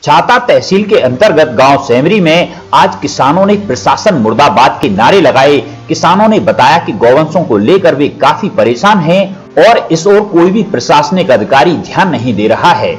छाता तहसील के अंतर्गत गांव सेमरी में आज किसानों ने प्रशासन मुर्दाबाद के नारे लगाए। किसानों ने बताया कि गौवंशों को लेकर वे काफी परेशान हैं और इस ओर कोई भी प्रशासनिक अधिकारी ध्यान नहीं दे रहा है।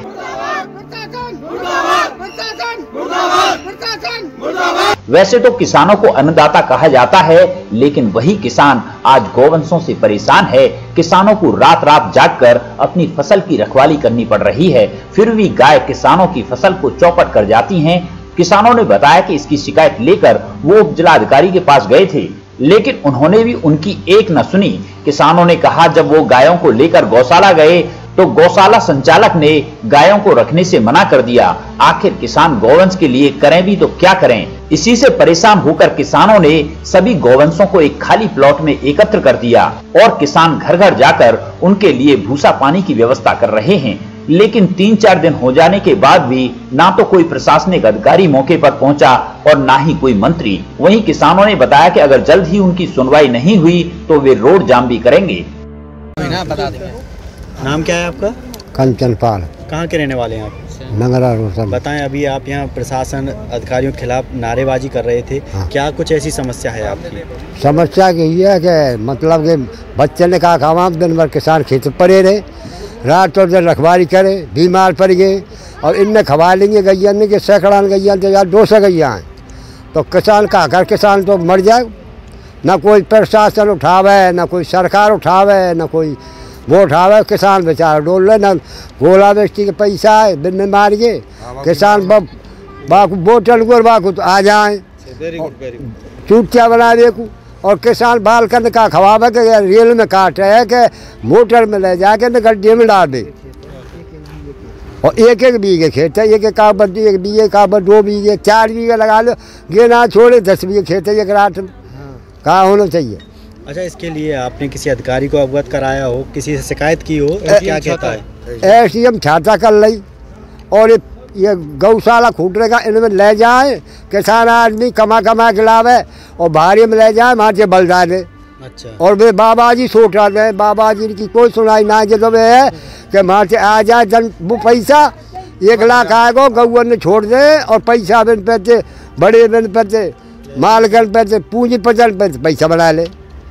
वैसे तो किसानों को अन्नदाता कहा जाता है, लेकिन वही किसान आज गौवंशों से परेशान है। किसानों को रात रात जागकर अपनी फसल की रखवाली करनी पड़ रही है, फिर भी गाय किसानों की फसल को चौपट कर जाती हैं। किसानों ने बताया कि इसकी शिकायत लेकर वो उप जिलाधिकारी के पास गए थे, लेकिन उन्होंने भी उनकी एक न सुनी। किसानों ने कहा जब वो गायों को लेकर गौशाला गए तो गौशाला संचालक ने गायों को रखने से मना कर दिया। आखिर किसान गौवंश के लिए करें भी तो क्या करें। इसी से परेशान होकर किसानों ने सभी गौवंशों को एक खाली प्लॉट में एकत्र कर दिया और किसान घर घर जाकर उनके लिए भूसा पानी की व्यवस्था कर रहे हैं। लेकिन 3-4 दिन हो जाने के बाद भी ना तो कोई प्रशासनिक अधिकारी मौके पर पहुंचा और ना ही कोई मंत्री। वहीं किसानों ने बताया कि अगर जल्द ही उनकी सुनवाई नहीं हुई तो वे रोड जाम भी करेंगे। नाम क्या है आपका? कंचन पाल। कहाँ के रहने वाले हैं आप? नगरा रोशन। बताएं, अभी आप यहाँ प्रशासन अधिकारियों के खिलाफ नारेबाजी कर रहे थे। हाँ। क्या कुछ ऐसी समस्या है आपकी? समस्या यही है कि मतलब कि बच्चे ने कहा खावा दिन भर किसान खेत पड़े रहे, रात और दिन रखवाली करे, बीमार पड़ गए और इनने खवा लेंगे गैया ने कि सैकड़ान गैया तो यार 200 गैया हैं, तो किसान का कर किसान तो मर जाए। न कोई प्रशासन उठावे, न कोई सरकार उठावे, न कोई वो उठावे। किसान बेचारा डोल रहे, न गोला बेचती के पैसा है बिन मार के किसान बाकू बोतल को बाकू तो आ जाए चूटिया बना दे को। और किसान बाल कर का खवावे के रेल में काट है कि मोटर में ले जाके न गड्ढे में डाल दे। और एक बीघे खेत है, एक बीघे का 2 बीघे 4 बीघे लगा लो, ये ना छोड़े 10 बीघे खेत है एक रात में। कहाँ होना चाहिए। अच्छा, इसके लिए आपने किसी अधिकारी को अवगत कराया हो, किसी से शिकायत की हो? क्या कहता है? एसडीएम छाता कर ली और ये गौशाला खूटरेगा इनमें ले जाए। किसान आदमी कमा के लावे और भारी में ले जाए, वहाँ से बलदा दे। अच्छा। और वे बाबा जी सोटा दे, बाबा जी की कोई सुनाई ना के तो वे है कि वहाँ से आ जाए जन वो पैसा 1 लाख आएगा गौवन ने छोड़ दे और पैसा बिन पैसे बड़े बिन पैसे मालगन पैसे पूंजी पचन पैसा बना ले।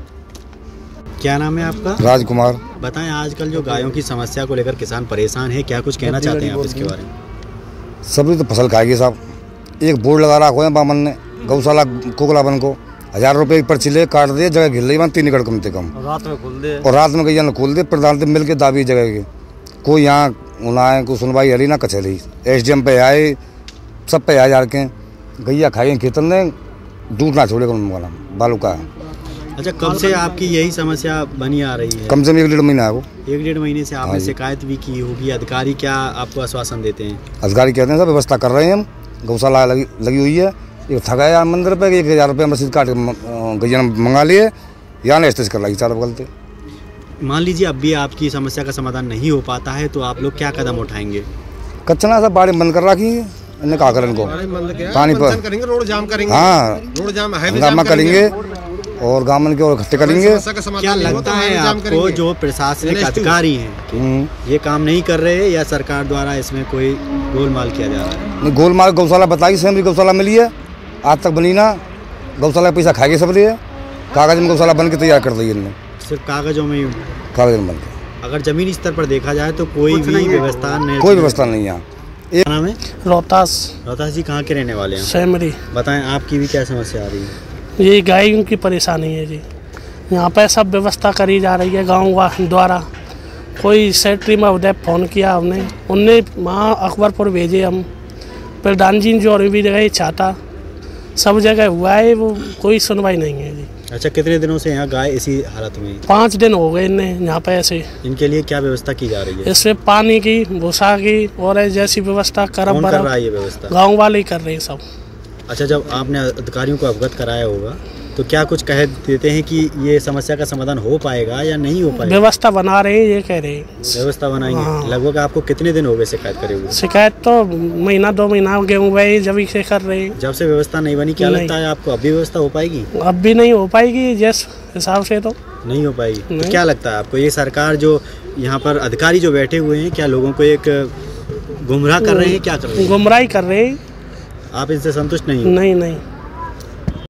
क्या नाम है आपका? राजकुमार। बताएं, आजकल जो गायों की समस्या को लेकर किसान परेशान है, क्या कुछ कहना चाहते हैं आप इसके बारे में? सभी तो फसल खाएगी साहब। एक बोर्ड लगा रखा है बामन ने गौशाला कोकलाबन को 1000 रुपये की पर्ची ले काट दे, जगह घिर रही 3 एकड़ कम से कम। रात में खोल दे और रात में गैया खोल दे, प्रधान से मिल के दाबी जगह के कोई यहाँ ना है, कोई सुनवाई हरी ना कचहरी। एसडीएम पे आए, सब पे आए जार के गैया खाएंगे खेतन ने दूध ना छोड़ेगा बालू का। अच्छा, कब से आपकी यही समस्या बनी आ रही है? कम से कम 1-1.5 महीना है वो। 1-1.5 महीने से आपने शिकायत भी की होगी। अधिकारी क्या आपको आश्वासन देते हैं? अधिकारी कहते हैं सब व्यवस्था कर रहे हैं, हम गौशाला लगी हुई है। एक थकाया मंदिर पे 1000 रुपये रसीद काट गैया मंगा लिए, यहाँ ने स्टेज कर लाई चारों बगलते। मान लीजिए अब भी आपकी समस्या का समाधान नहीं हो पाता है तो आप लोग क्या कदम उठाएंगे? कचना सब बाड़ी बंद कर रखी है, इन्हें कहा करें इनको पानी पर करेंगे, रोड जाम करेंगे। हाँ, रोड जाम हंगामा करेंगे और गामन के और इकट्ठे करेंगे। क्या लगता है आपको जो प्रशासनिक अधिकारी हैं ये काम नहीं कर रहे हैं या सरकार द्वारा इसमें कोई गोलमाल किया जा रहा है? नहीं, गोलमाल गौशाला बताई सेमरी गौशाला मिली है, आज तक बनी ना। गौशाला पैसा खाएगी सब लिए, कागज में गौशाला बन के तैयार कर दी इन्होंने, सिर्फ कागजों में? कागज में बन के। अगर जमीनी स्तर पर देखा जाए तो कोई भी व्यवस्था नहीं, कोई व्यवस्था नहीं है। क्या नाम है? रोहतास। रोहतास जी, कहाँ के रहने वाले हैं? सेमरी। बताएं, आपकी भी क्या समस्या आ रही है? ये गायों की परेशानी है जी। यहाँ पर सब व्यवस्था करी जा रही है गाँव द्वारा। कोई सेक्रेटरी महोदय फ़ोन किया हमने, उनने वहाँ अकबरपुर भेजे, हम प्रधान जी जो भी जगह छाता सब जगह हुआ है, वो कोई सुनवाई नहीं है जी। अच्छा, कितने दिनों से यहाँ गाय इसी हालत में? 5 दिन हो गए इन्हें यहाँ पे ऐसे। इनके लिए क्या व्यवस्था की जा रही है? इसमें पानी की, भूसा की और जैसी व्यवस्था कौन कर रहा है ये व्यवस्था? गाँव वाले ही कर रहे हैं सब। अच्छा, जब आपने अधिकारियों को अवगत कराया होगा तो क्या कुछ कह देते हैं कि ये समस्या का समाधान हो पाएगा या नहीं हो पाएगा? व्यवस्था बना रहे हैं ये कह रहे हैं। व्यवस्था बनाएंगे। हाँ। लगभग आपको कितने दिन हो गए शिकायत करे हुए? शिकायत तो 1-2 महीना हो गए हुए जब से कर रहे हैं। जब से व्यवस्था नहीं बनी, क्या लगता है आपको अब भी व्यवस्था हो पाएगी? अब भी नहीं हो पाएगी, जिस हिसाब से तो नहीं हो पाएगी। तो क्या लगता है आपको, ये सरकार जो यहाँ पर अधिकारी जो बैठे हुए हैं, क्या लोगों को एक गुमराह कर रहे हैं, क्या कर रहे हैं? गुमराही कर रहे हैं। आप इनसे संतुष्ट नहीं हो? नहीं नहीं।